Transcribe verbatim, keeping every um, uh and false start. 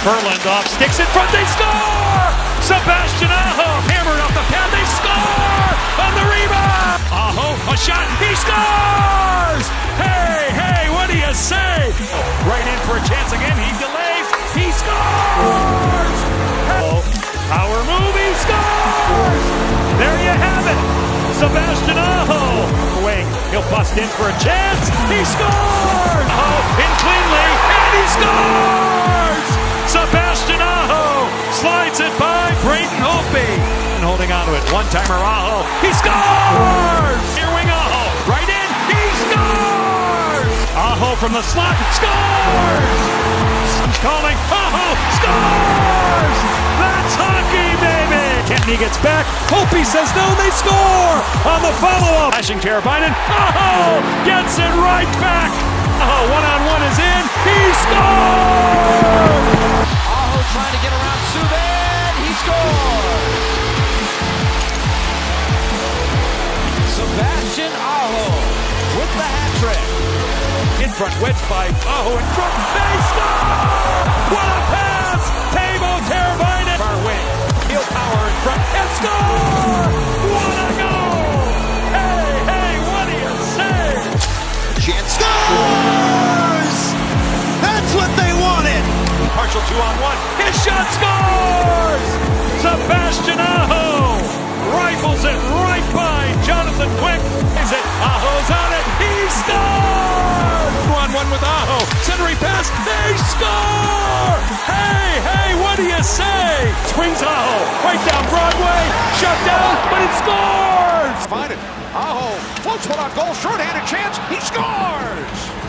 Berland off, sticks in front, they score! Sebastian Aho hammered off the pad, they score! On the rebound! Aho, a shot, he scores! Hey, hey, what do you say? Right in for a chance again, he delays, he scores! Power move, he scores! There you have it, Sebastian Aho. Wing, he'll bust in for a chance, he scores! Aho in cleanly, and he scores! Sebastian Aho slides it by Brayton Opie. And holding on to it, one-timer Aho, he scores! Near wing Aho, right in, he scores! Aho from the slot, scores! He's calling, Aho, scores! That's hockey, baby! Kempney gets back, Opie says no, they score! On the follow-up, flashing Teravainen, Aho gets it right back! Aho, one-on-one is in, he scores! Aho trying to get around Subban, he scores! Sebastian Aho with the hat trick. In front, wedged by Aho in front, they score! What a pass! Teuvo Teravainen! Far wing, heel power in front, and score! What a goal! Hey, hey, what do you say? Chance scores! That's what they wanted! Partial two on one, his shot scores! Sebastian Aho rifles it right by Jonathan Quick. Is it? Aho's on it, he scores! one one with Aho, centering pass, they score! Hey, hey, what do you say? Swings Aho, right down Broadway, shut down, but it scores! Find it, Aho floats one on goal, short-handed chance, he scores!